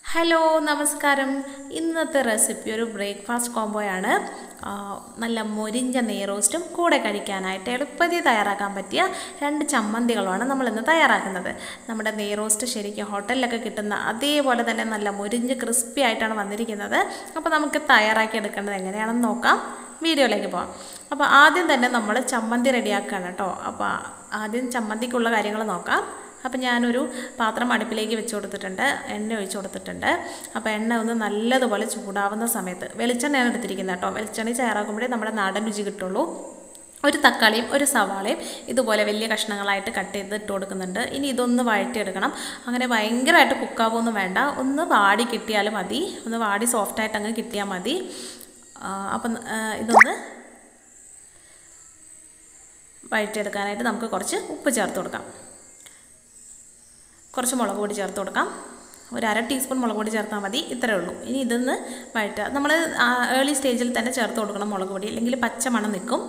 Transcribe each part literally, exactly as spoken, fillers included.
Hello നമസ്കാരം. ഇന്നത്തെ recipe ഒരു ബ്രേക്ക്ഫാസ്റ്റ് കോംബോയാണ്. നല്ല മൊരിഞ്ഞ നെയ്റോസ്റ്റും കൂടെ കഴിക്കാനായിട്ട് എളുപ്പത്തിൽ തയ്യാറാക്കാൻ പറ്റിയ രണ്ട് ചമ്മന്തികളുമാണ് നമ്മളിന്ന് തയ്യാറാക്കുന്നത്. നമ്മുടെ നെയ്റോസ്റ്റ് ശരിക്കും ഹോട്ടലിലൊക്കെ കിട്ടുന്ന അതേപോലെ തന്നെ നല്ല മൊരിഞ്ഞ് ക്രിസ്പി ആയിട്ടാണ് വന്നിരിക്കുന്നത്. അപ്പോൾ നമുക്ക് തയ്യാറാക്കി എടുക്കേണ്ടത് എങ്ങനെയാണെന്ന് നോക്കാം. വീഡിയോയിലേക്ക് പോകാം. അപ്പോൾ ആദ്യം തന്നെ നമ്മൾ ചമ്മന്തി റെഡിയാക്കുകയാണ് കേട്ടോ. അപ്പോൾ ആദ്യം ചമ്മന്തിക്കുള്ള കാര്യങ്ങൾ നോക്കാം. അപ്പോൾ ഞാനൊരു പാത്രം അടുപ്പിലേക്ക് വെച്ച് കൊടുത്തിട്ടുണ്ട്, എണ്ണ ഒഴിച്ച് കൊടുത്തിട്ടുണ്ട്. അപ്പോൾ എണ്ണ ഒന്ന് നല്ലതുപോലെ ചൂടാവുന്ന സമയത്ത് വെളിച്ചെണ്ണയാണ് എടുത്തിരിക്കുന്നത് കേട്ടോ. വെളിച്ചെണ്ണ ചേർക്കുമ്പോഴേ നമ്മുടെ നാടൻ രുചി കിട്ടുള്ളൂ. ഒരു തക്കാളിയും ഒരു സവാളയും ഇതുപോലെ വലിയ കഷ്ണങ്ങളായിട്ട് കട്ട് ചെയ്ത് ഇട്ട് കൊടുക്കുന്നുണ്ട്. ഇനി ഇതൊന്ന് വഴറ്റിയെടുക്കണം. അങ്ങനെ ഭയങ്കരമായിട്ട് കുക്കാവൊന്നും വേണ്ട, ഒന്ന് വാടി കിട്ടിയാലും മതി, ഒന്ന് വാടി സോഫ്റ്റായിട്ട് അങ്ങ് കിട്ടിയാൽ മതി. അപ്പം ഇതൊന്ന് വഴറ്റിയെടുക്കാനായിട്ട് നമുക്ക് കുറച്ച് ഉപ്പ് ചേർത്ത് കൊടുക്കാം, കുറച്ച് മുളക് പൊടി ചേർത്ത് കൊടുക്കാം. ഒരു അര ടീസ്പൂൺ മുളക് പൊടി ചേർത്താൽ മതി, ഇത്രയേ ഉള്ളൂ. ഇനി ഇതൊന്ന് വഴറ്റുക. നമ്മൾ ഏർലി സ്റ്റേജിൽ തന്നെ ചേർത്ത് കൊടുക്കണം മുളക് പൊടി, അല്ലെങ്കിൽ പച്ച മണം നിൽക്കും.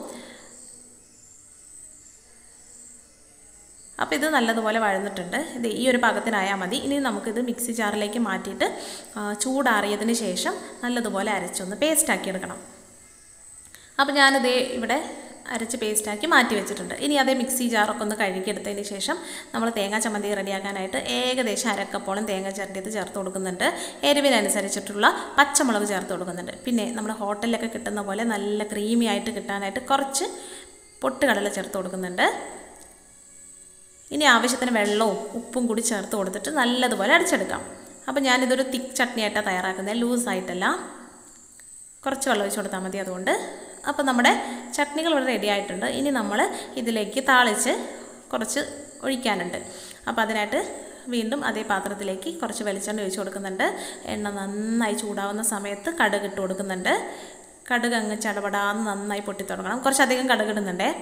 അപ്പോൾ ഇത് നല്ലതുപോലെ വഴന്നിട്ടുണ്ട്. ഇത് ഈ ഒരു പാകത്തിനായാൽ മതി. ഇനി നമുക്കിത് മിക്സി ജാറിലേക്ക് മാറ്റിയിട്ട് ചൂടാറിയതിന് ശേഷം നല്ലതുപോലെ അരച്ചൊന്ന് പേസ്റ്റാക്കി എടുക്കണം. അപ്പോൾ ഞാനിത് ഇവിടെ അരച്ച് പേസ്റ്റാക്കി മാറ്റി വെച്ചിട്ടുണ്ട്. ഇനി അതേ മിക്സി ജാറൊക്കെ ഒന്ന് കഴുകിയെടുത്തതിന് ശേഷം നമ്മൾ തേങ്ങാ ചമ്മന്തി റെഡിയാക്കാനായിട്ട് ഏകദേശം അരക്കപ്പോളം തേങ്ങ ചിരണ്ടിയത് ചേർത്ത് കൊടുക്കുന്നുണ്ട്. എരിവിനനുസരിച്ചിട്ടുള്ള പച്ചമുളക് ചേർത്ത് കൊടുക്കുന്നുണ്ട്. പിന്നെ നമ്മുടെ ഹോട്ടലിലൊക്കെ കിട്ടുന്ന പോലെ നല്ല ക്രീമി ആയിട്ട് കിട്ടാനായിട്ട് കുറച്ച് പൊട്ടുകടല ചേർത്ത് കൊടുക്കുന്നുണ്ട്. ഇനി ആവശ്യത്തിന് വെള്ളവും ഉപ്പും കൂടി ചേർത്ത് കൊടുത്തിട്ട് നല്ലതുപോലെ അടിച്ചെടുക്കാം. അപ്പോൾ ഞാനിതൊരു തിക്ക് ചട്നിയായിട്ടാണ് തയ്യാറാക്കുന്നത്, ലൂസായിട്ടല്ല. കുറച്ച് വെള്ളം ഒഴിച്ച് കൊടുത്താൽ മതി. അതുകൊണ്ട് അപ്പോൾ നമ്മുടെ ചട്നികൾ ഇവിടെ റെഡി ആയിട്ടുണ്ട്. ഇനി നമ്മൾ ഇതിലേക്ക് താളിച്ച് കുറച്ച് ഒഴിക്കാനുണ്ട്. അപ്പോൾ അതിനായിട്ട് വീണ്ടും അതേ പാത്രത്തിലേക്ക് കുറച്ച് വെളിച്ചെണ്ണ ഒഴിച്ച് കൊടുക്കുന്നുണ്ട്. എണ്ണ നന്നായി ചൂടാവുന്ന സമയത്ത് കടുക് ഇട്ട് കൊടുക്കുന്നുണ്ട്. കടുക് അങ്ങ് ചടപടാന്ന് നന്നായി പൊട്ടിത്തുടങ്ങണം. കുറച്ചധികം കടുക് ഇടുന്നുണ്ടേ.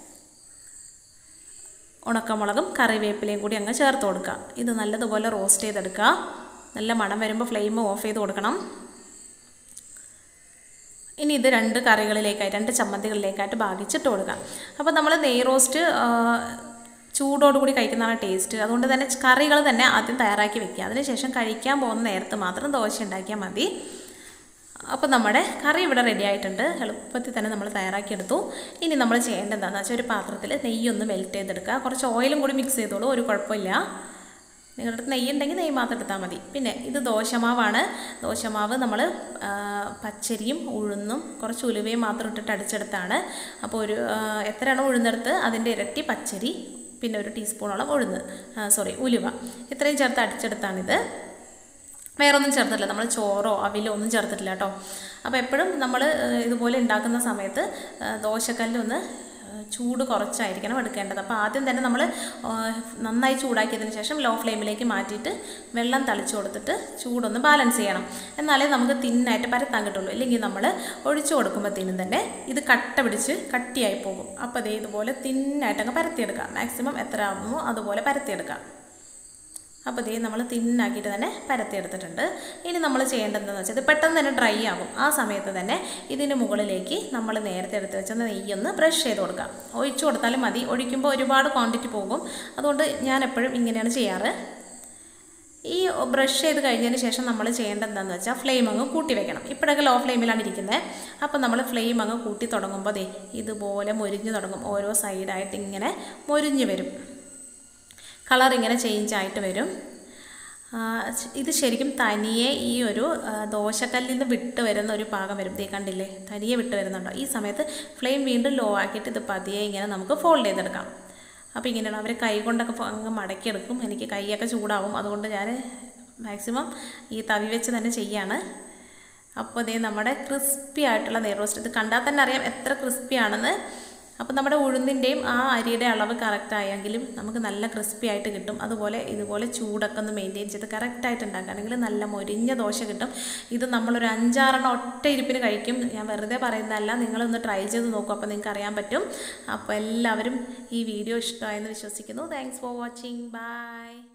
ഉണക്കമുളകും കറിവേപ്പിലയും കൂടി അങ്ങ് ചേർത്ത് കൊടുക്കുക. ഇത് നല്ലതുപോലെ റോസ്റ്റ് ചെയ്തെടുക്കുക. നല്ല മണം വരുമ്പോൾ ഫ്ലെയിം ഓഫ് ചെയ്ത് കൊടുക്കണം. ഇനി ഇത് രണ്ട് കറികളിലേക്കായിട്ട് രണ്ട് ചമ്മന്തികളിലേക്കായിട്ട് ഭാഗിച്ചിട്ട് കൊടുക്കാം. അപ്പോൾ നമ്മൾ നെയ് റോസ്റ്റ് ചൂടോടുകൂടി കഴിക്കുന്നതാണ് ടേസ്റ്റ്. അതുകൊണ്ട് തന്നെ കറികൾ തന്നെ ആദ്യം തയ്യാറാക്കി വെക്കുക. അതിനുശേഷം കഴിക്കാൻ പോകുന്ന നേരത്ത് മാത്രം ദോശ ഉണ്ടാക്കിയാൽ മതി. അപ്പോൾ നമ്മുടെ കറി ഇവിടെ റെഡി ആയിട്ടുണ്ട്. എളുപ്പത്തിൽ തന്നെ നമ്മൾ തയ്യാറാക്കിയെടുത്തു. ഇനി നമ്മൾ ചെയ്യേണ്ടത് എന്താണെന്ന് വെച്ചാൽ ഒരു പാത്രത്തിൽ നെയ്യൊന്ന് മെൽറ്റ് ചെയ്തെടുക്കുക. കുറച്ച് ഓയിലും കൂടി മിക്സ് ചെയ്തോളൂ, ഒരു കുഴപ്പമില്ല. നിങ്ങളുടെ അടുത്ത് നെയ്യ് ഉണ്ടെങ്കിൽ നെയ്യ് മാത്രം എടുത്താൽ മതി. പിന്നെ ഇത് ദോശമാവാണ്. ദോശമാവ് നമ്മൾ പച്ചരിയും ഉഴുന്നും കുറച്ച് ഉലുവയും മാത്രം ഇട്ടിട്ട് അടിച്ചെടുത്താണ്. അപ്പോൾ ഒരു എത്രയാണോ ഉഴുന്നെടുത്ത് അതിൻ്റെ ഇരട്ടി പച്ചരി, പിന്നെ ഒരു ടീസ്പൂണോളം ഉഴുന്ന് സോറി ഉലുവ, ഇത്രയും ചേർത്ത് അടിച്ചെടുത്താണിത്. വേറൊന്നും ചേർത്തിട്ടില്ല, നമ്മൾ ചോറോ അവിലോ ഒന്നും ചേർത്തിട്ടില്ല കേട്ടോ. അപ്പോൾ എപ്പോഴും നമ്മൾ ഇതുപോലെ ഉണ്ടാക്കുന്ന സമയത്ത് ദോശക്കല്ലൊന്ന് ചൂട് കുറച്ചായിരിക്കണം എടുക്കേണ്ടത്. അപ്പോൾ ആദ്യം തന്നെ നമ്മൾ നന്നായി ചൂടാക്കിയതിന് ശേഷം ലോ ഫ്ലെയിമിലേക്ക് മാറ്റിയിട്ട് വെള്ളം തളിച്ച് കൊടുത്തിട്ട് ചൂടൊന്ന് ബാലൻസ് ചെയ്യണം. എന്നാലേ നമുക്ക് തിന്നായിട്ട് പരത്താൻ കിട്ടുള്ളൂ. ഇല്ലെങ്കിൽ നമ്മൾ ഒഴിച്ചു കൊടുക്കുമ്പോഴത്തേനും തന്നെ ഇത് കട്ട പിടിച്ച് കട്ടിയായി പോകും. അപ്പോൾ അതേ ഇതുപോലെ തിന്നായിട്ടങ്ങ് പരത്തിയെടുക്കാം. മാക്സിമം എത്ര ആകുമോ അതുപോലെ പരത്തിയെടുക്കാം. അപ്പോൾ ഇതേ നമ്മൾ തിന്നാക്കിയിട്ട് തന്നെ പരത്തിയെടുത്തിട്ടുണ്ട്. ഇനി നമ്മൾ ചെയ്യേണ്ടതെന്ന് വെച്ചാൽ ഇത് പെട്ടെന്ന് തന്നെ ഡ്രൈ ആകും. ആ സമയത്ത് തന്നെ ഇതിന് മുകളിലേക്ക് നമ്മൾ നേരത്തെ എടുത്ത് വെച്ച നെയ്യൊന്ന് ബ്രഷ് ചെയ്ത് കൊടുക്കാം. ഒഴിച്ചു കൊടുത്താലും മതി, ഒഴിക്കുമ്പോൾ ഒരുപാട് ക്വാണ്ടിറ്റി പോകും. അതുകൊണ്ട് ഞാൻ എപ്പോഴും ഇങ്ങനെയാണ് ചെയ്യാറ്. ഈ ബ്രഷ് ചെയ്ത് കഴിഞ്ഞതിന് ശേഷം നമ്മൾ ചെയ്യേണ്ടത് എന്താണെന്ന് വെച്ചാൽ ഫ്ലെയിം അങ്ങ് കൂട്ടി വെക്കണം. ഇപ്പോഴൊക്കെ ലോ ഫ്ലെയിമിലാണ് ഇരിക്കുന്നത്. അപ്പോൾ നമ്മൾ ഫ്ലെയിം അങ്ങ് കൂട്ടി തുടങ്ങുമ്പോൾ ദേ ഇതുപോലെ മൊരിഞ്ഞ് തുടങ്ങും. ഓരോ സൈഡായിട്ട് ഇങ്ങനെ മൊരിഞ്ഞ് വരും. കളർ ഇങ്ങനെ ചേഞ്ച് ആയിട്ട് വരും. ഇത് ശരിക്കും തനിയെ ഈ ഒരു ദോശക്കല്ലിൽ നിന്ന് വിട്ട് വരുന്ന ഒരു പാകം വരും. ദേ കണ്ടില്ലേ, തനിയെ വിട്ട് വരുന്നുണ്ടോ? ഈ സമയത്ത് ഫ്ലെയിം വീണ്ടും ലോ ആക്കിയിട്ട് ഇത് പതിയെ ഇങ്ങനെ നമുക്ക് ഫോൾഡ് ചെയ്തെടുക്കാം. അപ്പോൾ ഇങ്ങനെയാണ് അവർ കൈ കൊണ്ടൊക്കെ അങ്ങ് മടക്കിയെടുക്കും. എനിക്ക് കൈയൊക്കെ ചൂടാവും, അതുകൊണ്ട് ഞാൻ മാക്സിമം ഈ തവി വെച്ച് തന്നെ ചെയ്യാണ്. അപ്പോൾ ഇതേ നമ്മുടെ ക്രിസ്പി ആയിട്ടുള്ള നെയ് റോസ്റ്റ്, ഇത് കണ്ടാൽ തന്നെ അറിയാം എത്ര ക്രിസ്പി ആണെന്ന്. അപ്പോൾ നമ്മുടെ ഉഴുന്നിൻ്റെയും ആ അരിയുടെ അളവ് കറക്റ്റ് ആയെങ്കിലും നമുക്ക് നല്ല ക്രിസ്പി ആയിട്ട് കിട്ടും. അതുപോലെ ഇതുപോലെ ചൂടൊക്കെ ഒന്ന് മെയിൻറ്റെയിൻ ചെയ്ത് കറക്റ്റായിട്ട് ഉണ്ടാക്കുകയാണെങ്കിൽ നല്ല മൊരിഞ്ഞ ദോശ കിട്ടും. ഇത് നമ്മളൊരു അഞ്ചാറെണ്ണം ഒറ്റ ഇരിപ്പിന് കഴിക്കും. ഞാൻ വെറുതെ പറയുന്നതല്ല, നിങ്ങളൊന്ന് ട്രൈ ചെയ്ത് നോക്കും, അപ്പോൾ നിങ്ങൾക്ക് അറിയാൻ പറ്റും. അപ്പോൾ എല്ലാവരും ഈ വീഡിയോ ഇഷ്ടമായെന്ന് വിശ്വസിക്കുന്നു. Thanks for watching. ബൈ.